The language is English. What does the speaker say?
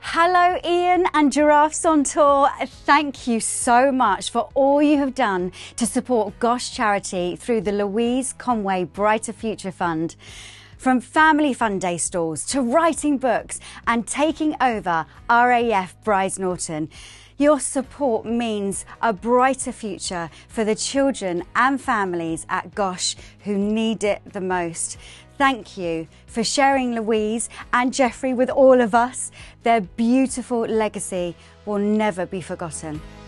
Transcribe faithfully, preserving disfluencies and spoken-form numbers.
Hello Ian and Giraffes on Tour. Thank you so much for all you have done to support Gosh Charity through the Louise Conway Brighter Future Fund. From family fun day stalls to writing books and taking over R A F Brize Norton, your support means a brighter future for the children and families at Gosh who need it the most. Thank you for sharing Louise and Geoffrey with all of us. Their beautiful legacy will never be forgotten.